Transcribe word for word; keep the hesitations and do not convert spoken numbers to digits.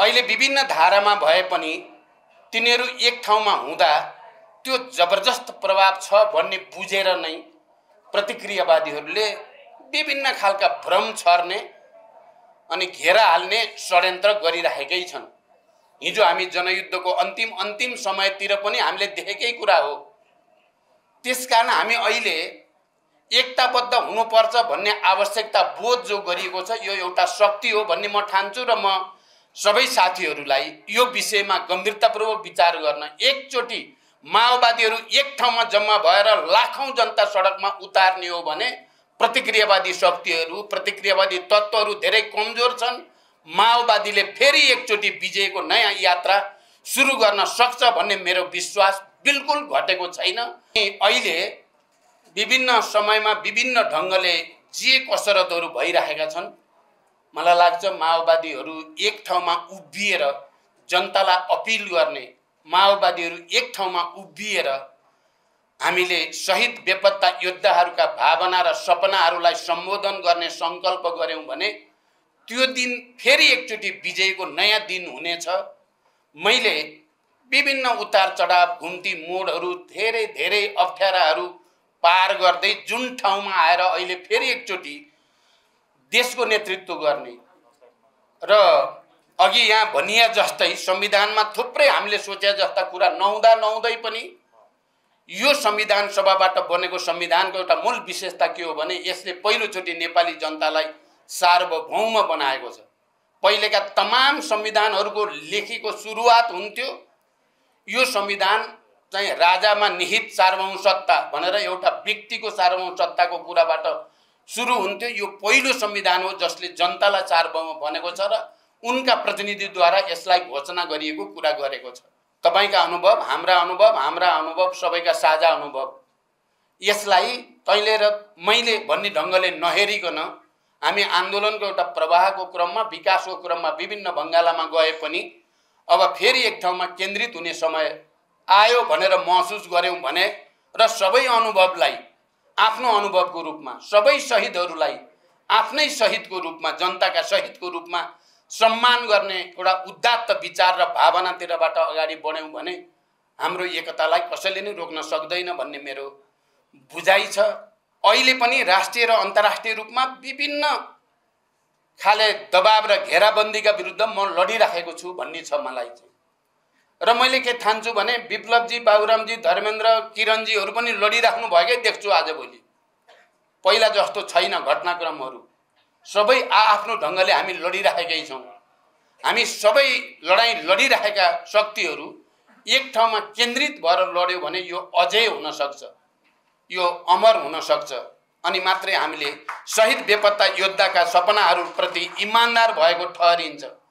अहिले विभिन्न धारामा भए पनि तिनीहरू एक ठाउँमा हुँदा त्यो जबरजस्त प्रभाव छ भन्ने बुझेर नै प्रतिक्रियावादीहरूले विभिन्न खालका भ्रम छर्ने अनि घेरा हाल्ने षड्यन्त्र गरिरहेकै छन्। हिजो हामी जनयुद्धको अन्तिम अन्तिम समयतिर पनि हामीले देखेकै कुरा हो। त्यसकारण हामी अहिले एकताबद्ध हुनुपर्छ भन्ने आवश्यकता बोध जो गरिएको छ यो एउटा शक्ति हो भन्ने म ठान्छु र म सबै साथीहरूलाई यो विषयमा गम्भीरतापूर्वक विचार गर्न एकचोटि माओवादीहरू एक ठाउँमा जम्मा भएर लाखौं जनता सडकमा उतार्ने हो भने प्रतिक्रियावादी शक्तिहरू प्रतिक्रियावादी तत्त्वहरू धेरै कमजोर छन्। माओवादीले फेरि एकचोटि विजयको नयाँ यात्रा सुरु गर्न सक्छ भन्ने मेरो विश्वास बिल्कुल घटेको छैन। अहिले विभिन्न समयमा विभिन्न ढङ्गले जे कसरतहरू भइरहेका छन् मलाई लाग्छ माओवादीहरू एक ठाउँमा उभिएर जनतालाई अपिल गर्ने माओवादीहरू एक ठाउँमा उभिएर हामीले शहीद बेपत्ता योद्धाहरूका भावना र सपनाहरूलाई सम्बोधन गर्ने सङ्कल्प गर्यौं भने त्यो दिन फेरि एकचोटि विजयको नयाँ दिन हुनेछ। मैले विभिन्न उतार चढाव घुम्ती मोडहरू धेरै धेरै अप्ठ्याराहरू पार गर्दै जुन ठाउँमा आएर अहिले फेरि एकचोटि देशको नेतृत्व गर्ने र अघि यहाँ भनिया जस्तै संविधानमा थुप्रै हामीले सोचे जस्ता कुरा नहुँदा नहुँदै पनि यो संविधान सभाबाट बनेको संविधानको एउटा मूल विशेषता के हो भने यसले पहिलोचोटि नेपाली जनतालाई सार्वभौम बनाएको छ। पहिलेका तमाम संविधानहरूको लेखीको सुरुवात हुन्थ्यो यो संविधान चाहिँ राजामा निहित सार्वभौम सत्ता भनेर एउटा व्यक्तिको सार्वभौम सत्ताको कुराबाट सुरु हुन्थ्यो। यो पहिलो संविधान हो जसले जनतालाई सार्वभौम बनेको छ र उनका प्रतिनिधिद्वारा यसलाई घोषणा गरिएको कुरा गरेको छ। तपाईका अनुभव हाम्रा अनुभव हाम्रा अनुभव सबैका साझा अनुभव यसलाई तैले र मैले भन्ने ढङ्गले नहेरिकन हामी आन्दोलनको एउटा प्रवाहको क्रममा विकासको क्रममा विभिन्न बङ्गालामा गए पनि अब फेरि एक ठाउँमा केन्द्रित हुने समय आयो भनेर महसुस गर्यौं भने र सबै अनुभवलाई आफ्नो अनुभवको रूपमा सबै शहीदहरूलाई आफ्नै शहीदको रूपमा जनताका शहीदको रूपमा सम्मान गर्ने एउटा उदात्त विचार र भावनातिरबाट अगाडि बढ्यौं भने हाम्रो एकतालाई कसैले नै रोक्न सक्दैन भन्ने मेरो बुझाइ छ। अहिले पनि राष्ट्रिय र अन्तर्राष्ट्रिय रूपमा विभिन्न खाले दबाव र घेराबन्दीका विरुद्ध म लडिराखेको छु भन्ने छ मलाई चाहिँ। र मैले के ठान्छु भने विप्लवजी बाबुरामजी धर्मेन्द्र किरणजीहरू पनि लडिराख्नु भएकै देख्छु आजभोलि। पहिला जस्तो छैन घटनाक्रमहरू सबै आआफ्नो ढङ्गले हामी लडिराखेकै छौँ। हामी सबै लडाईँ लडिरहेका शक्तिहरू एक ठाउँमा केन्द्रित भएर लड्यो भने यो अझै हुन सक्छ यो अमर हुन सक्छ अनि मात्रै हामीले शहीद बेपत्ता योद्धाका सपनाहरूप्रति इमानदार भएको ठहरिन्छ।